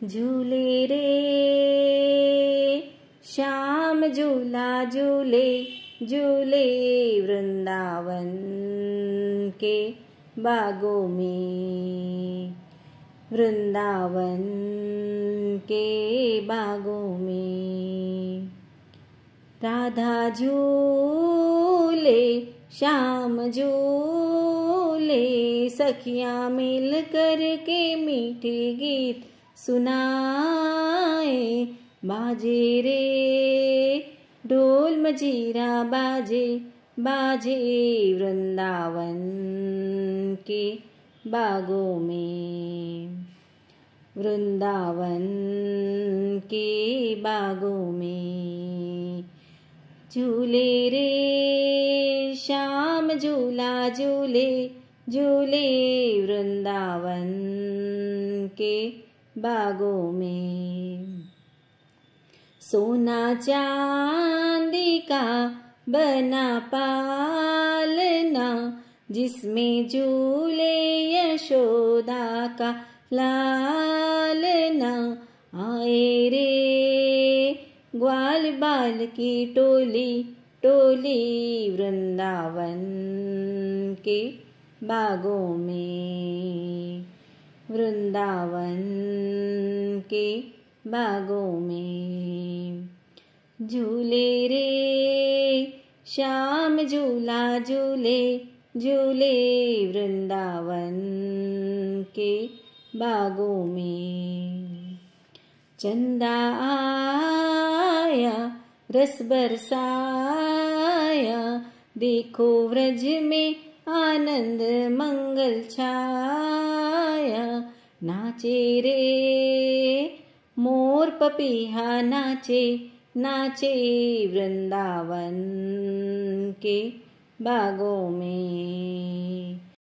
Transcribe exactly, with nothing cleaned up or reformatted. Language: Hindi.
झूले रे श्याम झूला झूले झूले वृंदावन के बागों में, वृंदावन के बागों में। राधा झूले श्याम झूले सखियां मिल कर के मीठे गीत सुनाए। बाजे रे ढोल मजीरा बाजे बाजे वृंदावन के बागों में, वृंदावन के बागों में। झूले रे श्याम झूला झूले झूले वृंदावन के बागों में। सोना चांदी का बना पालना जिसमें झूले यशोदा का लालना। आए रे ग्वाल बाल की टोली टोली वृंदावन के बागों में, वृंदावन के बागों में। झूले रे श्याम झूला झूले झूले वृंदावन के बागों में। चंदा आया रस बरसाया देखो व्रज में आनंद मंगल छाया। नाचे रे मोर पपीहा नाचे नाचे वृंदावन के बागों में।